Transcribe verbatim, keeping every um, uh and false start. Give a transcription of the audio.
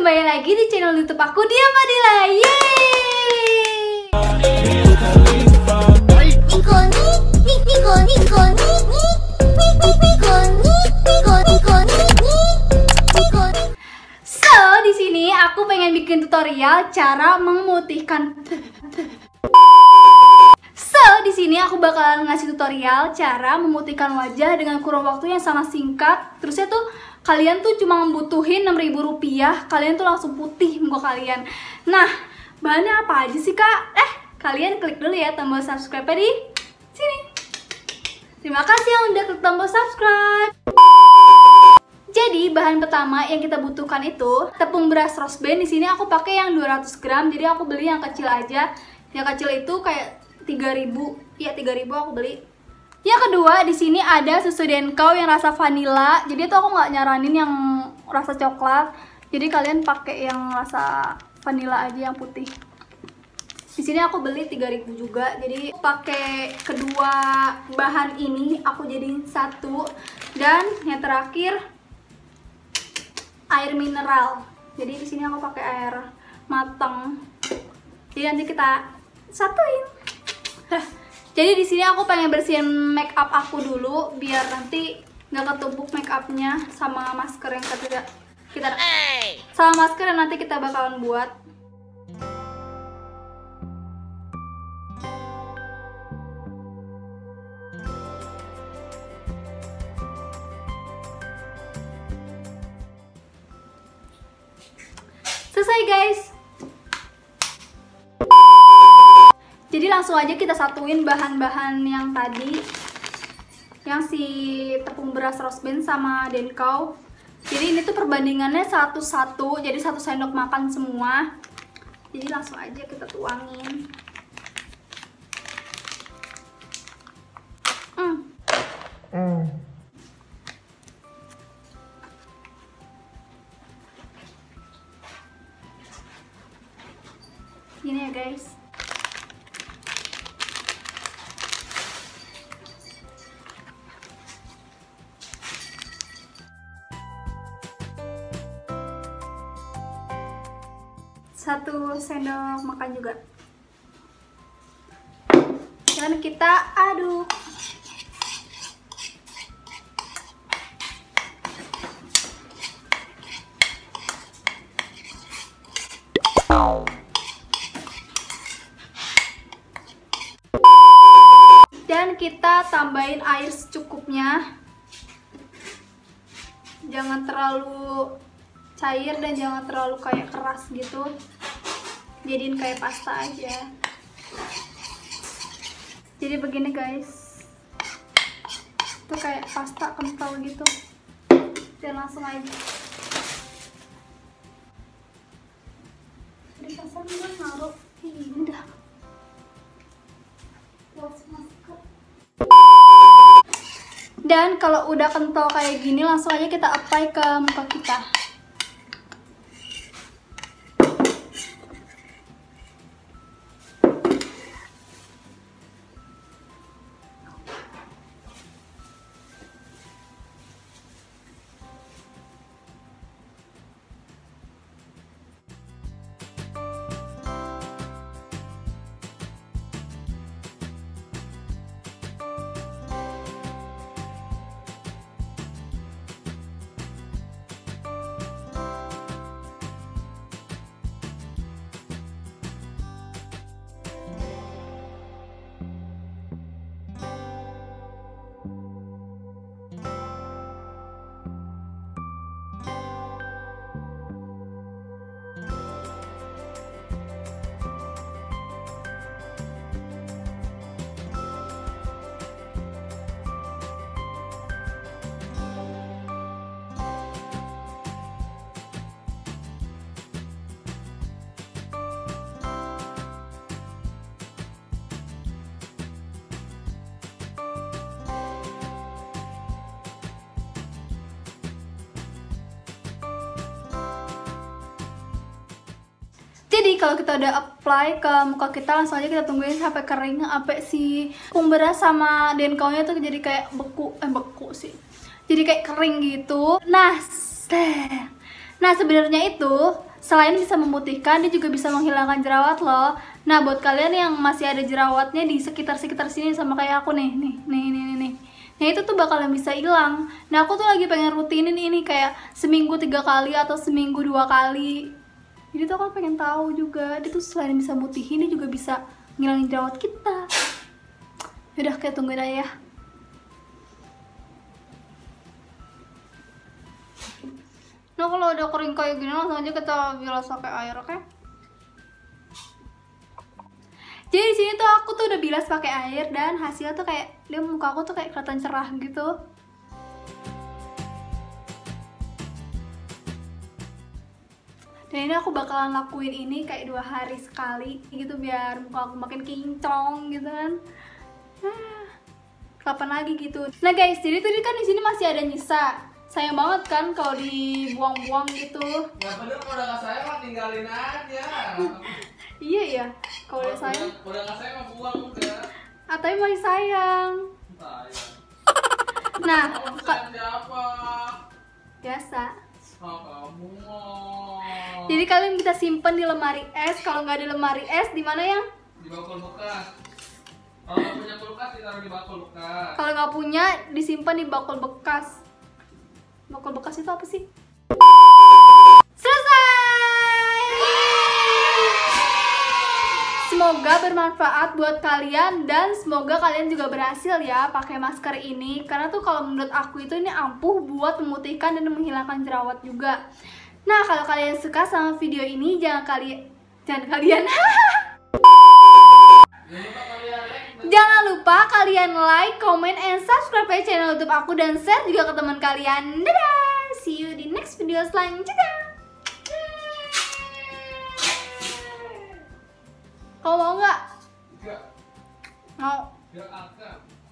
kembali lagi di channel YouTube aku, Dia Madila. Yeay! So, di sini aku pengen bikin tutorial cara memutihkan. So, di sini aku bakalan ngasih tutorial cara memutihkan wajah dengan kurun waktu yang sangat singkat. Terusnya tuh kalian tuh cuma membutuhin enam ribu rupiah, kalian tuh langsung putih muka kalian. Nah, bahannya apa aja sih, Kak? Eh, kalian klik dulu ya tombol subscribe di sini. Terima kasih yang udah klik tombol subscribe. Jadi, bahan pertama yang kita butuhkan itu tepung beras rose band. Di sini aku pakai yang dua ratus gram, jadi aku beli yang kecil aja. Yang kecil itu kayak tiga ribu. Iya, tiga ribu aku beli. Yang kedua, di sini ada susu Denkau yang rasa vanila. Jadi itu aku nggak nyaranin yang rasa coklat. Jadi kalian pakai yang rasa vanila aja yang putih. Di sini aku beli tiga ribu juga. Jadi pakai kedua bahan ini aku jadiin satu. Dan yang terakhir air mineral. Jadi di sini aku pakai air matang. Jadi nanti kita satuin. Jadi di sini aku pengen bersihin make up aku dulu biar nanti nggak ketumpuk make upnya sama masker yang kita kita sama masker yang nanti kita bakalan buat. Selesai, guys. Jadi langsung aja kita satuin bahan-bahan yang tadi, yang si tepung beras rose band sama Denkau. Jadi ini tuh perbandingannya satu satu, jadi satu sendok makan semua. Jadi langsung aja kita tuangin. Hmm. Mm. Gini ya, guys. Satu sendok makan juga. Dan kita aduk. Dan kita tambahin air secukupnya. Jangan terlalu cair dan jangan terlalu kayak keras gitu. Jadiin kayak pasta aja. Jadi begini, guys. Itu kayak pasta kental gitu. Dan langsung aja. Jadi pasang gue naruh ini dah. Dan kalau udah kental kayak gini, langsung aja kita apply ke muka kita. Jadi kalau kita udah apply ke muka kita, langsung aja kita tungguin sampai kering, sampai si tepung beras sama Denkaunya tuh jadi kayak beku, eh beku sih, jadi kayak kering gitu. Nah, nah sebenarnya itu selain bisa memutihkan, dia juga bisa menghilangkan jerawat loh. Nah, buat kalian yang masih ada jerawatnya di sekitar-sekitar sini sama kayak aku nih, nih, nih, nih, nih, nih. Nah, itu tuh bakalan bisa hilang. Nah, aku tuh lagi pengen rutinin ini kayak seminggu tiga kali atau seminggu dua kali. Jadi tuh aku pengen tahu juga, dia tuh selain bisa mutihin, dia juga bisa ngilangin jerawat kita. Yaudah, kayak tungguin aja ya. Nah, kalau udah kering kayak gini langsung aja kita bilas pakai air, oke? Okay? Jadi di sini tuh aku tuh udah bilas pakai air dan hasilnya tuh kayak, lihat muka aku tuh kayak kelihatan cerah gitu. Dan ini aku bakalan lakuin ini kayak dua hari sekali gitu biar muka aku makin kinclong gitu kan. Nah, kapan lagi gitu. Nah guys, jadi tadi kan di sini masih ada nyisa. Sayang banget kan kalau dibuang-buang gitu. Ya bener, kalau udah gak sayang mah tinggalin aja. Iya ya, kalau udah sayang. Udah gak sayang mah buang udah. Ah, tapi masih sayang. Sayang. Nah, Kamu sayang siapa? biasa. Oh, kamu mau. Jadi kalian kita simpen di lemari es. Kalau nggak ada lemari es, di mana yang? Di bakul bekas. Kalau nggak punya kulkas ditaruh di bakul bekas. Kalau nggak punya, disimpan di bakul bekas. Bakul bekas itu apa sih? Selesai! Semoga bermanfaat buat kalian dan semoga kalian juga berhasil ya pakai masker ini. Karena tuh kalau menurut aku itu ini ampuh buat memutihkan dan menghilangkan jerawat juga. Nah, kalau kalian suka sama video ini, jangan kalian jangan kalian jangan lupa kalian like, comment, and subscribe ya channel YouTube aku dan share juga ke teman kalian. Dadah! See you di next video selanjutnya. Kau mau nggak? Enggak. Mau. Biar akan.